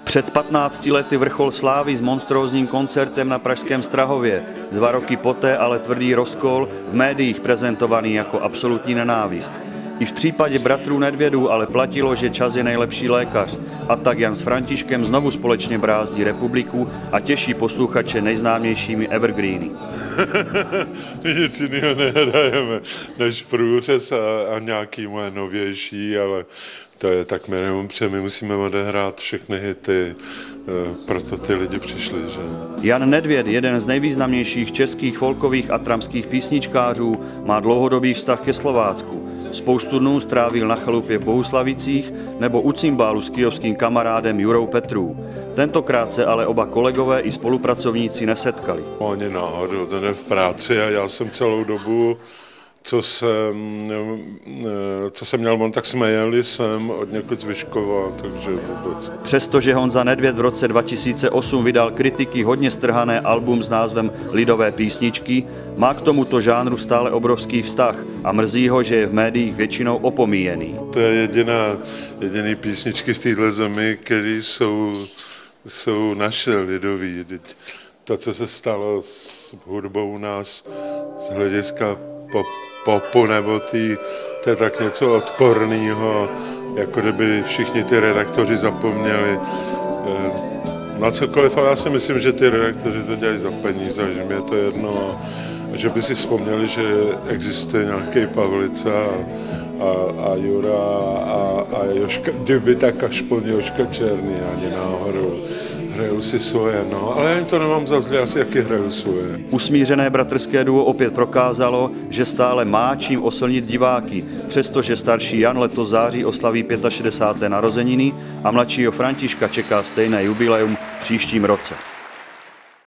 Před 15 lety vrchol slávy s monstrózním koncertem na pražském Strahově. 2 roky poté ale tvrdý rozkol, v médiích prezentovaný jako absolutní nenávist. I v případě bratrů Nedvědů ale platilo, že čas je nejlepší lékař. A tak Jan s Františkem znovu společně brázdí republiku a těší posluchače nejznámějšími evergreeny. Nic jiného nehrajeme než průřez a nějaký moje novější, ale to je tak minimum, protože my musíme odehrát všechny hity, proto ty lidi přišli, že? Jan Nedvěd, jeden z nejvýznamnějších českých folkových a tramských písničkářů, má dlouhodobý vztah ke Slovácku. Spoustu dnů strávil na chalupě v Bohuslavicích nebo u cymbálu s kyjovským kamarádem Jurou Petrů. Tentokrát se ale oba kolegové i spolupracovníci nesetkali. Oni náhodou, ten je v práci a já jsem celou dobu, co jsem měl on, tak jsme jeli sem od někud z Vyškova, takže vůbec. Přestože Honza Nedvěd v roce 2008 vydal kritiky hodně strhané album s názvem Lidové písničky, má k tomuto žánru stále obrovský vztah a mrzí ho, že je v médiích většinou opomíjený. To je jediný písničky v této zemi, které jsou naše lidový. To, co se stalo s hudbou u nás z hlediska popu nebo to je tak něco odporného, jako kdyby všichni ty redaktoři zapomněli na cokoliv, ale já si myslím, že ty redaktoři to dělají za peníze, že mi je to jedno a že by si vzpomněli, že existuje nějaký Pavlica a Jura a Joška, kdyby tak aspoň Joška Černý, ani náhodou. Hrajou si svoje, no, ale já jim to nemám za zlé, asi jaký hrajou svoje. Usmířené bratrské duo opět prokázalo, že stále má čím oslnit diváky, přestože starší Jan letos v září oslaví 65. narozeniny a mladšího Františka čeká stejné jubileum v příštím roce.